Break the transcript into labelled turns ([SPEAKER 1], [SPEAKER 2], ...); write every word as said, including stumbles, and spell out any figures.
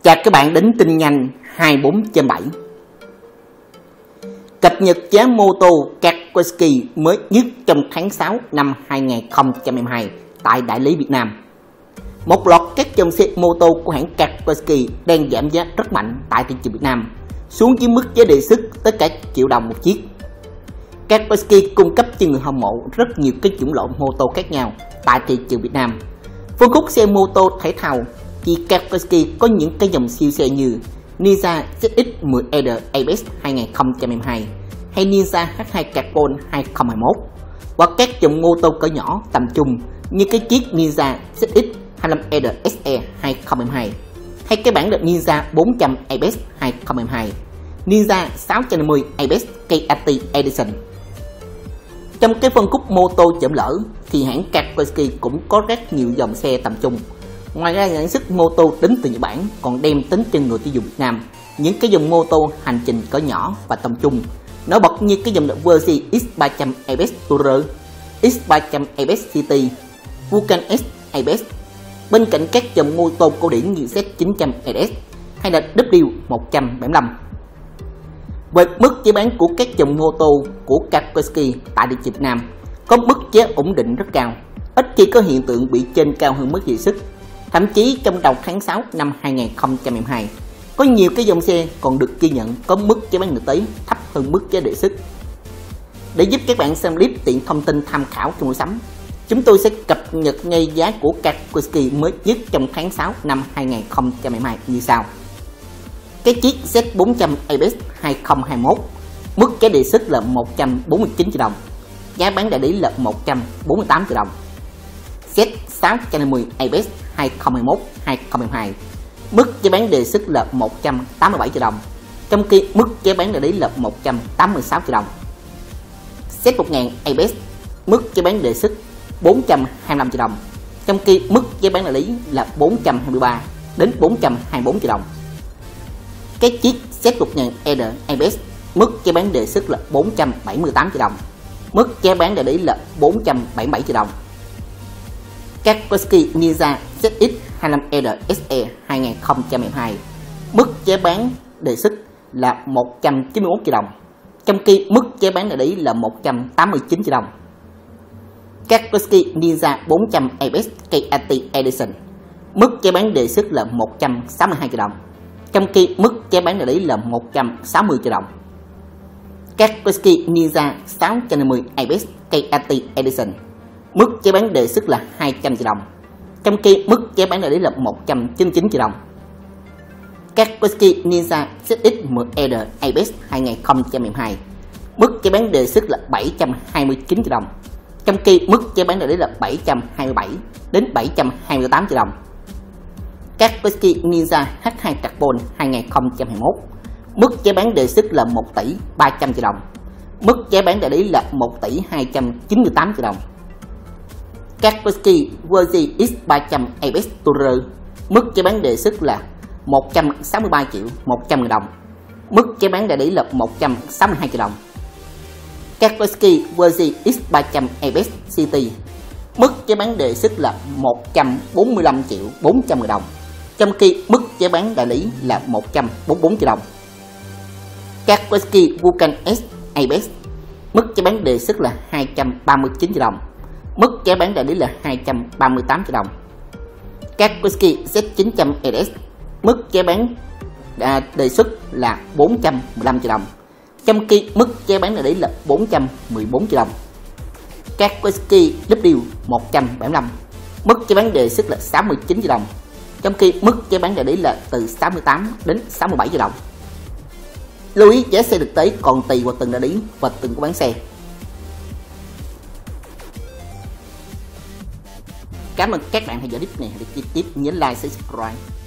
[SPEAKER 1] Chào các bạn đến tin nhanh hai mươi bốn trên bảy. Cập nhật giá mô tô Kawasaki mới nhất trong tháng sáu năm hai nghìn không trăm hai mươi hai tại đại lý Việt Nam. Một loạt các dòng xe mô tô của hãng Kawasaki đang giảm giá rất mạnh tại thị trường Việt Nam, xuống dưới mức giá đề xuất tới cả triệu đồng một chiếc. Kawasaki cung cấp cho người hâm mộ rất nhiều cái chủng loại mô tô khác nhau tại thị trường Việt Nam. Phân khúc xe mô tô thể thao thì Kawasaki có những cái dòng siêu xe như Ninja Z X mười R a bê ét hai nghìn không trăm hai mươi hai hay Ninja H hai Carbon hai nghìn không trăm hai mươi mốt, và các dòng mô tô cỡ nhỏ tầm trung như cái chiếc Ninja Z X hai mươi lăm R S E hai nghìn không trăm hai mươi hai hay cái bản đợt Ninja bốn trăm a bê ét hai nghìn không trăm hai mươi hai, Ninja sáu trăm năm mươi a bê ét K A T Edition. Trong cái phân khúc mô tô chậm lỡ thì hãng Kawasaki cũng có rất nhiều dòng xe tầm trung. Ngoài ra, sản xuất mô tô đến từ Nhật Bản còn đem đến cho người tiêu dùng Việt Nam những cái dòng mô tô hành trình cỡ nhỏ và tầm trung nổi bật như cái dòng Verzi X ba trăm a bê ét Tourer, X ba trăm a bê ét City, Vulcan S a bê ét, bên cạnh các dòng mô tô cổ điển như Z chín trăm R S hay là W một trăm bảy mươi lăm. Về mức giá bán của các dòng mô tô của Kawasaki tại thị trường Việt Nam có mức giá ổn định rất cao, ít khi có hiện tượng bị trên cao hơn mức đề xuất. Thậm chí trong đầu tháng sáu năm hai nghìn không trăm hai mươi hai, có nhiều cái dòng xe còn được ghi nhận có mức giá bán thực tế thấp hơn mức giá đề xuất. Để giúp các bạn xem clip tiện thông tin tham khảo trong mua sắm, chúng tôi sẽ cập nhật ngay giá của Kawasaki mới nhất trong tháng sáu năm hai nghìn không trăm hai mươi hai như sau. Cái chiếc Z bốn trăm a bê ét hai nghìn không trăm hai mươi mốt, mức giá đề xuất là một trăm bốn mươi chín triệu đồng, giá bán đại lý là một trăm bốn mươi tám triệu đồng. Z sáu trăm năm mươi a bê ét hai nghìn không trăm hai mươi mốt hai nghìn không trăm hai mươi hai, mức giá bán đề xuất là một trăm tám mươi bảy triệu đồng, trong khi mức giá bán đại lý là một trăm tám mươi sáu triệu đồng. Z một nghìn a bê ét, mức giá bán đề xuất bốn trăm hai mươi lăm triệu đồng, trong khi mức giá bán đại lý là bốn trăm hai mươi ba đến bốn trăm hai mươi bốn triệu đồng. Cái chiếc Z một nghìn R a bê ét, mức giá bán đề xuất là bốn trăm bảy mươi tám triệu đồng, mức giá bán đại lý là bốn trăm bảy mươi bảy triệu đồng. Kawasaki Ninja Z X hai mươi lăm R S E hai nghìn không trăm hai mươi hai, mức giá bán đề xuất là một trăm chín mươi mốt triệu đồng, trong khi mức giá bán đại lý là một trăm tám mươi chín triệu đồng. Kawasaki Ninja bốn trăm a bê ét K A T Edition, mức giá bán đề xuất là một trăm sáu mươi hai triệu đồng, trong khi mức giá bán đại lý là một trăm sáu mươi triệu đồng. Kawasaki Ninja sáu trăm năm mươi a bê ét K A T Edition, mức giá bán đề xuất là hai trăm triệu đồng, trong khi mức giá bán đại lý là một trăm chín mươi chín triệu đồng. Kawasaki Ninja Z X mười R a bê ét hai nghìn không trăm hai mươi hai, mức giá bán đề xuất là bảy trăm hai mươi chín triệu đồng, trong khi mức giá bán đại lý là bảy trăm hai mươi bảy đến bảy trăm hai mươi tám triệu đồng. Kawasaki Ninja H hai Carbon hai nghìn không trăm hai mươi mốt, mức giá bán đề xuất là một tỷ ba trăm triệu đồng, mức giá bán đại lý là một tỷ hai trăm chín mươi tám triệu đồng. Kawasaki Verzi X ba trăm a bê ét Tourer, mức giá bán đề xuất là một trăm sáu mươi ba triệu một trăm nghìn đồng, mức giá bán đại lý là một trăm sáu mươi hai triệu đồng. Kawasaki Verzi X ba trăm a bê ét City, mức giá bán đề xuất là một trăm bốn mươi lăm triệu bốn trăm nghìn đồng, trong khi mức giá bán đại lý là một trăm bốn mươi bốn triệu đồng. Kawasaki Vulcan S a bê ét, mức giá bán đề xuất là hai trăm ba mươi chín triệu đồng, mức giá bán đại lý là hai trăm ba mươi tám triệu đồng. Kawasaki Z chín trăm R S, mức giá bán à, đề xuất là bốn trăm mười lăm triệu đồng, trong khi mức giá bán đại lý là bốn trăm mười bốn triệu đồng. Kawasaki W một trăm bảy mươi lăm, mức giá bán đề xuất là sáu mươi chín triệu đồng, trong khi mức giá bán đại lý là từ sáu mươi tám đến sáu mươi bảy triệu đồng. Lưu ý giá xe thực tế còn tùy vào từng đại lý và từng của bán xe. Cảm ơn các bạn theo dõi clip này. Hãy để tiếp nhớ like, subscribe.